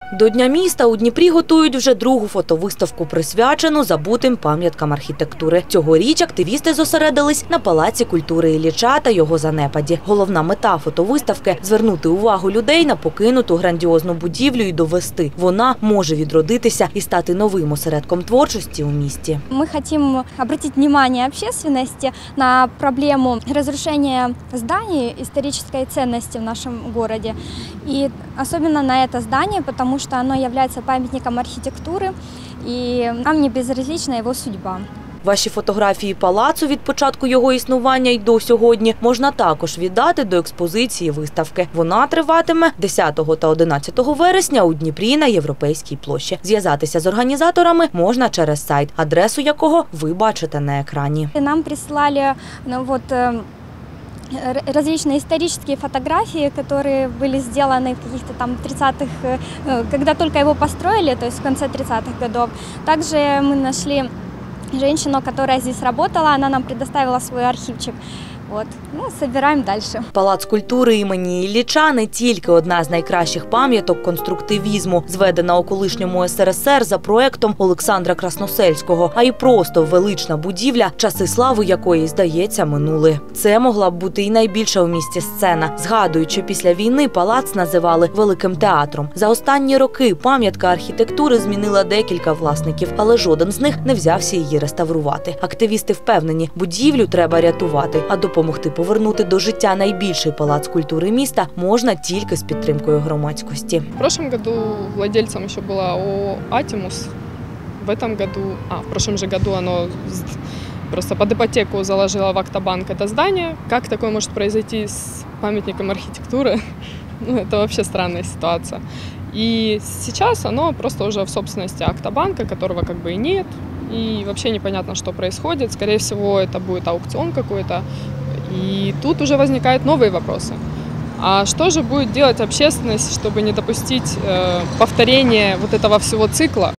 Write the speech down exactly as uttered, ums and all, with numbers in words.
До Дня міста у Дніпрі готують вже другу фотовиставку, присвячену забутим пам'яткам архітектури. Цьогоріч активісти зосередились на Палаці культури Ілліча та його занепаді. Головна мета фотовиставки – звернути увагу людей на покинуту грандіозну будівлю і довести. Вона може відродитися і стати новим осередком творчості у місті. Ми хочемо звернути увагу общественности на проблему розрушення зданий історичної цінності в нашому місті. І особливо на це здання, тому что оно является памятником архитектуры, и нам не безразлична его судьба. Ваші фотографії палацу від початку його існування й до сьогодні можна також віддати до експозиції виставки. Вона триватиме десятого та одинадцятого вересня у Дніпрі на Європейській площі. Зв'язатися з організаторами можна через сайт, адресу якого ви бачите на екрані. Нам прислали, ну, вот, различные исторические фотографии, которые были сделаны в каких-то там тридцатых, когда только его построили, то есть в конце тридцатых годов. Также мы нашли женщину, которая здесь работала, она нам предоставила свой архивчик. От, ну, збираємо далі. Палац культури імені Ілліча – не тільки одна з найкращих пам'яток конструктивізму, зведена у колишньому ес ер ес ер за проектом Олександра Красносельського, а й просто велична будівля, часи слави якої, здається, минули. Це могла б бути і найбільша у місті сцена. Згадуючи, після війни палац називали Великим театром. За останні роки пам'ятка архітектури змінила декілька власників, але жоден з них не взявся її реставрувати. Активісти впевнені, будівлю треба рятувати, а до Допомогти повернути до життя найбільший палац культури міста можна тільки з підтримкою громадськості. В прошлом году владельцем еще была ООО «Атимус». В этом году, а, в прошлом же году оно просто под ипотеку заложило в Актобанк это здание. Как такое может произойти с памятником архитектуры? Ну, это вообще странная ситуация. И сейчас оно просто уже в собственности Актобанка, которого как бы и нет. И вообще непонятно, что происходит. Скорее всего, это будет аукцион какой-то. И тут уже возникают новые вопросы. А что же будет делать общественность, чтобы не допустить э, повторения вот этого всего цикла?